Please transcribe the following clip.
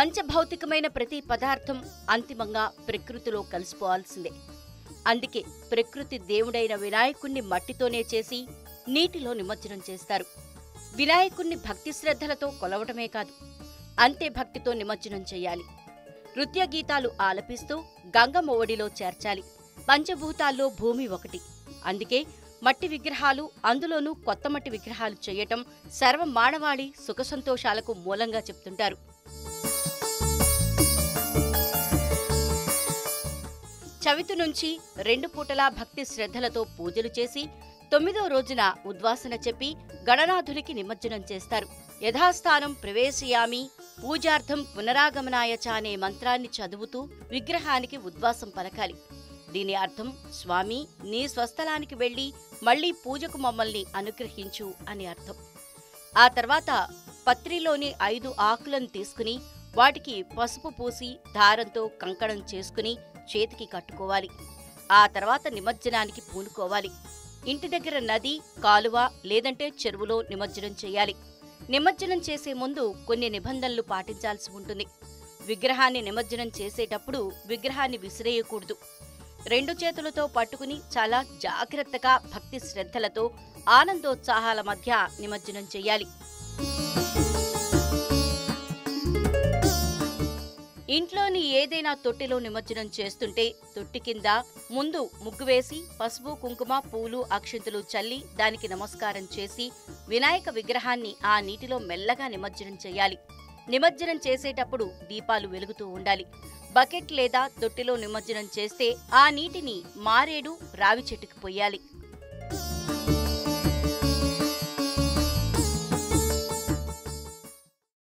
పంచభౌతికమైన ప్రతి పదార్థం అంతిమంగా ప్రకృతిలో కలిసిపోవాల్సిందే. అందుకే ప్రకృతి దేవుడైన వినాయకుణ్ణి మట్టితోనే చేసి నీటిలో నిమజ్జనం చేస్తారు. వినాయకుణ్ణి భక్తి శ్రద్ధలతో కొలవటమే కాదు, అంతే భక్తితో నిమజ్జనం చెయ్యాలి. నృత్య గీతాలు ఆలపిస్తూ గంగమ్మ ఒడిలో చేర్చాలి. పంచభూతాల్లో భూమి ఒకటి. అందుకే మట్టి విగ్రహాలు, అందులోనూ కొత్త మట్టి విగ్రహాలు చేయటం సర్వ మానవాళి సుఖ సంతోషాలకు మూలంగా చెప్తుంటారు. చవితి నుంచి 2 పూటలా భక్తి శ్రద్ధలతో పూజలు చేసి 9వ రోజున ఉద్వాసన చెప్పి గణనాథునికి నిమజ్జనం చేస్తారు. యథాస్థానం ప్రవేశయామి పూజార్థం పునరాగమనాయ చ అనే మంత్రాన్ని చదువుతూ విగ్రహానికి ఉద్వాసం పలకాలి. దీని అర్థం, స్వామి నీ స్వస్థలానికి వెళ్లి మళ్లీ పూజకు మమ్మల్ని అనుగ్రహించు అని అర్థం. ఆ తర్వాత పత్రిలోని 5 ఆకులను తీసుకుని వాటికి పసుపు పూసి దారంతో కంకణం చేసుకుని చేతికి కట్టుకోవాలి. ఆ తర్వాత నిమజ్జనానికి పూనుకోవాలి. ఇంటి దగ్గర నది, కాలువ లేదంటే చెరువులో నిమజ్జనం చేయాలి. నిమజ్జనం చేసే ముందు కొన్ని నిబంధనలు పాటించాల్సి ఉంటుంది. విగ్రహాన్ని నిమజ్జనం చేసేటప్పుడు విగ్రహాన్ని విసిరేయకూడదు. 2 చేతులతో పట్టుకుని చాలా జాగ్రత్తగా భక్తి శ్రద్ధలతో ఆనందోత్సాహాల మధ్య నిమజ్జనం చెయ్యాలి. ఇంట్లోని ఏదైనా తొట్టిలో నిమజ్జనం చేస్తుంటే తొట్టి కింద ముందు ముగ్గు వేసి పసుపు, కుంకుమ, పూలు, అక్షింతలు చల్లి దానికి నమస్కారం చేసి వినాయక విగ్రహాన్ని ఆ నీటిలో మెల్లగా నిమజ్జనం చేయాలి. నిమజ్జనం చేసేటప్పుడు దీపాలు వెలుగుతూ ఉండాలి. బకెట్ లేదా తొట్టిలో నిమజ్జనం చేస్తే ఆ నీటిని మారేడు, రావి చెట్టుకు పొయ్యాలి.